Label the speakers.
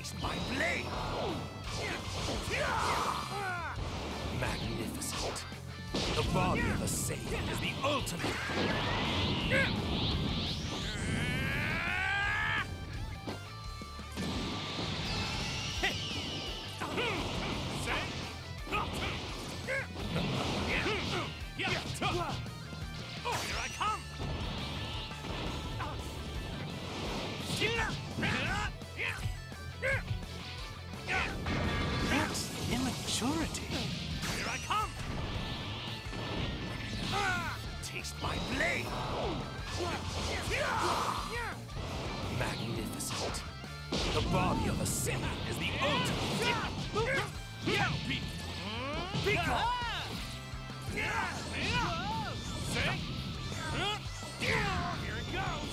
Speaker 1: Taste my blade! Magnificent. The body of a Saiyan is the ultimate. Here I come! That's immaturity. Here I come! Taste my blade! Magnificent. The body of a Saiyan is the ultimate. Be gone! Here it goes!